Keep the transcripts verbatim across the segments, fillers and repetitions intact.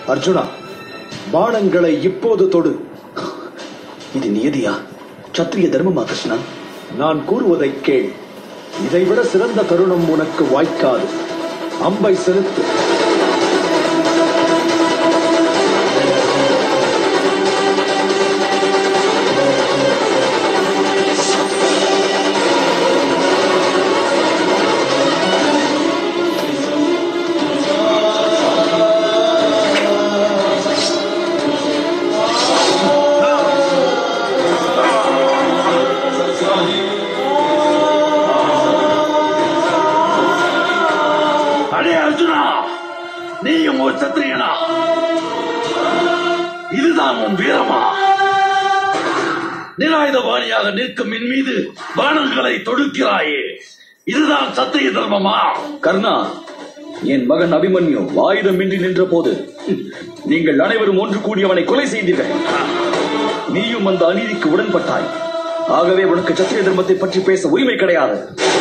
அர்ஜுனா, பானங்களை இப்போது தொடு. இது நியதியா? சத்திரிய தர்மமா கிருஷ்ணா? நான் கூறுவதை கேள். இதைவிட சிறந்த தருணம் உனக்கு வாய்க்காது. அம்பை செலுத்து. நீயும் ஒரு சத்திரியனா? இதுதான் உன் வீரமா? நிராயுதபாணியாக நிற்கும் என் மீது பானங்களை தொடுக்கிறாயே, இதுதான் சத்திரிய தர்மமா? கர்ணா, என் மகன் அபிமன்யு ஆயுதமின்றி நின்ற போது நீங்கள் அனைவரும் ஒன்று கூடி அவனை கொலை செய்தீர்கள். நீயும் அந்த அநீதிக்கு உடன்பட்டாய். ஆகவே உனக்கு சத்திரிய தர்மத்தை பற்றி பேச உரிமை கிடையாது.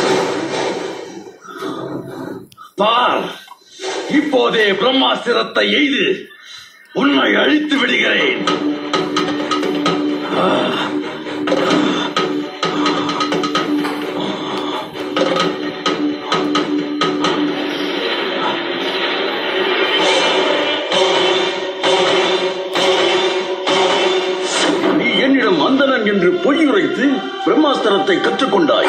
பார், இப்போதே பிரம்மாஸ்திரத்தை எய்து உன்னை அழித்து விடுகிறேன். நீ என்னிடம் அந்தணன் என்று பொய்யுரைத்து பிரம்மாஸ்திரத்தை கற்றுக்கொண்டாய்.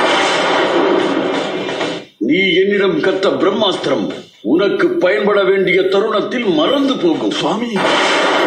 நீ என்னிடம் கற்ற பிரம்மாஸ்திரம் உனக்கு பயன்பட வேண்டிய தருணத்தில் மறந்து போகும். சுவாமி,